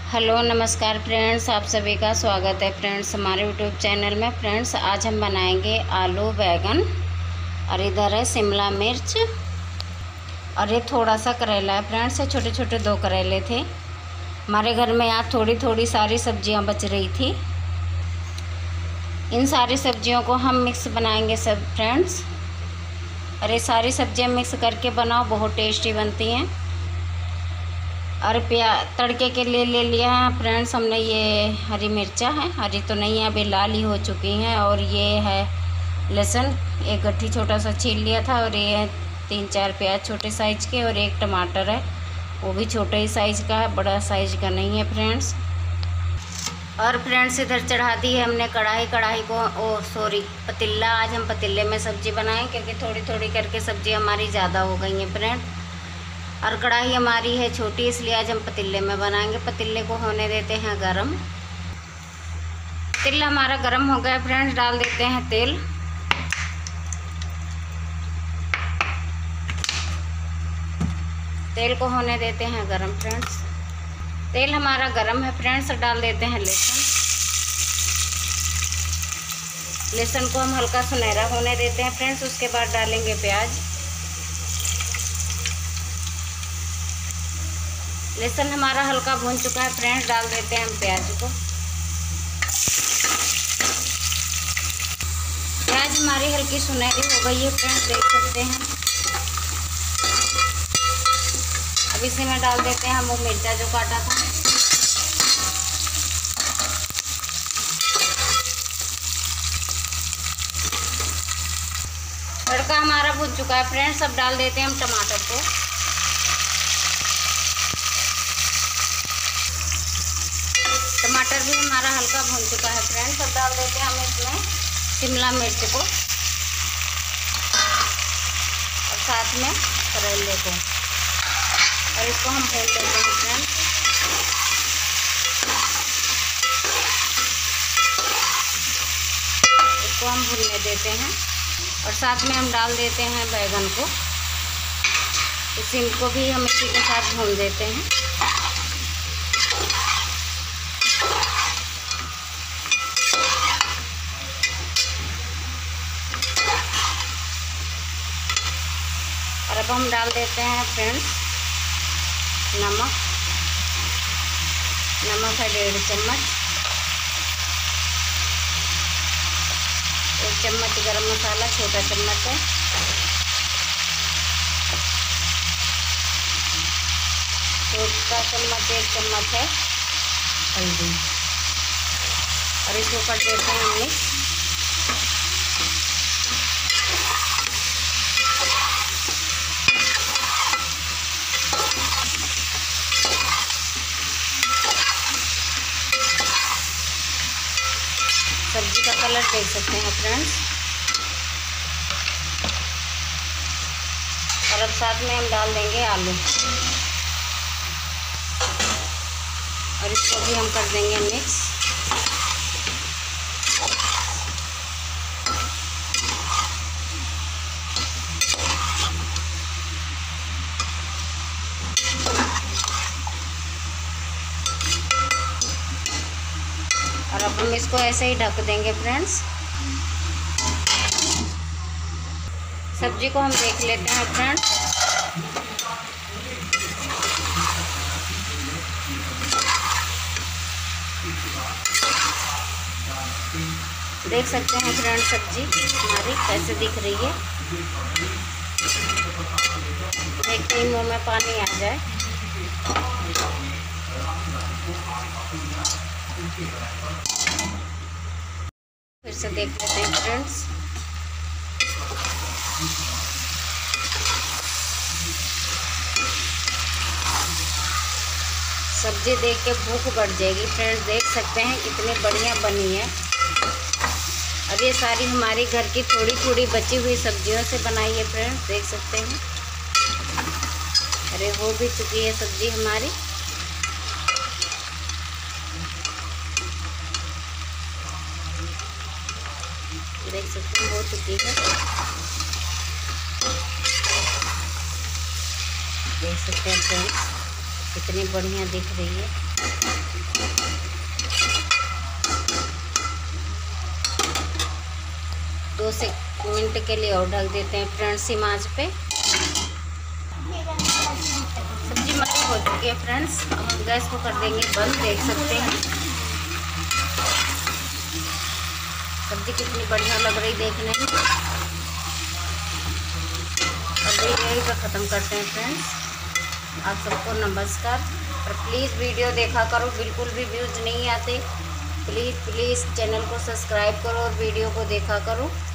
Hello नमस्कार friends, आप सभी का स्वागत है फ्रेंड्स हमारे यूट्यूब चैनल में। फ्रेंड्स आज हम बनाएंगे आलू बैगन, और इधर है शिमला मिर्च, और ये थोड़ा सा करेला है फ्रेंड्स। ये छोटे छोटे 2 करेले थे। हमारे घर में यहाँ थोड़ी थोड़ी सारी सब्जियाँ बच रही थी। इन सारी सब्जियों को हम मिक्स बनाएंगे सब फ्रेंड्स। और ये सारी सब्जियाँ मिक्स करके बनाओ, बहुत टेस्टी बनती हैं। और तड़के के लिए ले लिया है फ्रेंड्स हमने ये हरी मिर्चा है, हरी तो नहीं है, अभी लाल ही हो चुकी हैं। और ये है लहसुन, एक गट्ठी छोटा सा छील लिया था। और ये 3-4 प्याज छोटे साइज़ के, और एक टमाटर है, वो भी छोटे ही साइज़ का है, बड़ा साइज़ का नहीं है फ्रेंड्स। और फ्रेंड्स इधर चढ़ा दी है हमने कढ़ाई को पतीला। आज हम पतीले में सब्ज़ी बनाएं, क्योंकि थोड़ी थोड़ी करके सब्ज़ी हमारी ज़्यादा हो गई है फ्रेंड। और कढ़ाई हमारी है छोटी, इसलिए आज हम पतीले में बनाएंगे। पतीले को होने देते हैं गरम। पतीला हमारा गरम हो गया फ्रेंड्स, डाल देते हैं तेल। तेल को होने देते हैं गरम फ्रेंड्स। तेल हमारा गरम है फ्रेंड्स, डाल देते हैं लहसुन। लहसुन को हम हल्का सुनहरा होने देते हैं फ्रेंड्स। उसके बाद डालेंगे प्याज। लहसुन हमारा हल्का भून चुका है फ्रेंड्स, डाल देते हैं हम प्याज को। प्याज हमारी हल्की सुनहरी हो गई है फ्रेंड्स, देख सकते हैं। अब इसी में डाल देते हैं हम वो मिर्चा जो काटा था। तड़का हमारा भून चुका है फ्रेंड्स, अब डाल देते हैं हम टमाटर को। टमाटर भी हमारा हल्का भून चुका है फ्रेंड्स, अब डाल देते हैं हम इसमें शिमला मिर्च को, और साथ में करेले को, और इसको हम भून लेते हैं फ्रेंड्स। इसको हम भूनने देते हैं, और साथ में हम डाल देते हैं बैगन को। इनको भी हम इसी के साथ भून देते हैं। और अब हम डाल देते हैं फ्रेंड्स नमक। नमक है 1.5 चम्मच। 1 चम्मच गरम मसाला, छोटा चम्मच है। छोटा चम्मच 1 चम्मच है हल्दी, और इसको कर देते हैं हम मिक्स। सब्जी का कलर देख सकते हैं फ्रेंड्स। और अब साथ में हम डाल देंगे आलू, और इसको भी हम कर देंगे मिक्स। और अब हम इसको ऐसे ही ढक देंगे फ्रेंड्स। सब्जी को हम देख लेते हैं फ्रेंड्स। देख सकते हैं फ्रेंड्स सब्जी हमारी कैसे दिख रही है। देखते ही मुंह में पानी आ जाए। फिर से देख लेते हैं फ्रेंड्स। सब्जी देख के भूख बढ़ जाएगी फ्रेंड्स। देख सकते हैं कितनी बढ़िया बनी है। और ये सारी हमारी घर की थोड़ी थोड़ी बची हुई सब्जियों से बनाई है फ्रेंड्स, देख सकते हैं। अरे हो भी चुकी है सब्जी हमारी। देख सकते हैं हो चुकी है। देख सकते हैं फ्रेंड्स कितनी बढ़िया दिख रही है। दो से मिनट के लिए और ढक देते हैं फ्रेंड्स इसी आंच पे। सब्जी हमारी हो चुकी है फ्रेंड्स। अब हम गैस को कर देंगे बंद। देख सकते हैं सब्जी कितनी बढ़िया लग रही देखने में। और वीडियो का ख़त्म करते हैं फ्रेंड्स। आप सबको नमस्कार। और प्लीज़ वीडियो देखा करो, बिल्कुल भी व्यूज़ नहीं आते। प्लीज़ चैनल को सब्सक्राइब करो और वीडियो को देखा करो।